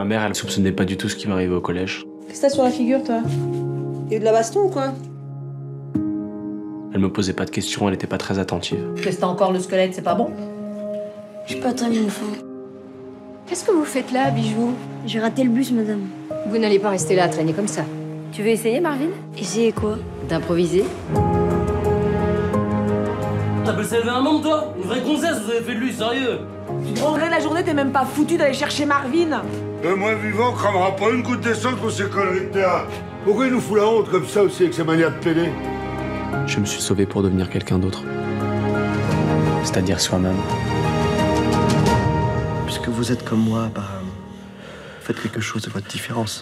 mère, elle soupçonnait pas du tout ce qui m'arrivait au collège. Qu'est-ce que t'as sur la figure, toi? Y'a eu de la baston ou quoi? Elle me posait pas de questions, elle était pas très attentive. Qu'est-ce que t'as encore le squelette, c'est pas bon? J'ai pas très bien faim. Qu'est-ce que vous faites là, Bijou? J'ai raté le bus, madame. Vous n'allez pas rester là à traîner comme ça. Tu veux essayer, Marvin? Essayez quoi? D'improviser? T'appelles ça élever un monde, toi? Une vraie gonzesse, vous avez fait de lui, sérieux? Tu te rendrais la journée, t'es même pas foutu d'aller chercher Marvin. Moi vivant, cramera pas une goutte d'essence pour ces conneries de théâtre. Pourquoi il nous fout la honte comme ça aussi avec ses manières de pédé? Je me suis sauvé pour devenir quelqu'un d'autre. C'est-à-dire soi-même. Puisque vous êtes comme moi, faites quelque chose de votre différence.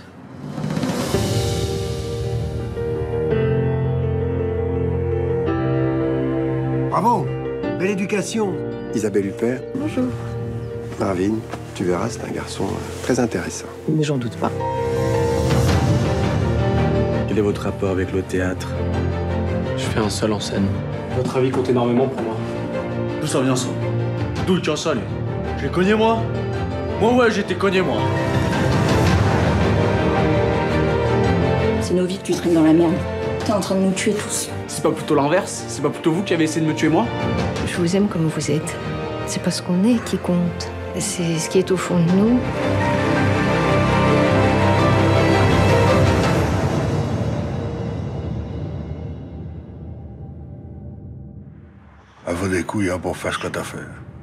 Bravo! Belle éducation! Isabelle Huppert. Bonjour. Marvin, tu verras, c'est un garçon très intéressant. Mais j'en doute pas. Quel est votre rapport avec le théâtre? Je fais un seul en scène. Votre avis compte énormément pour moi. D'où ça vient ça? D'où tient ça, lui? Je l'ai cogné, moi? Moi, ouais, j'ai été cogné, moi. C'est nos vies que tu traînes dans la merde. T'es en train de nous tuer tous. C'est pas plutôt l'inverse? C'est pas plutôt vous qui avez essayé de me tuer moi? Je vous aime comme vous êtes. C'est pas ce qu'on est qui compte. C'est ce qui est au fond de nous. À vos des couilles, hein, pour faire ce que t'as fait.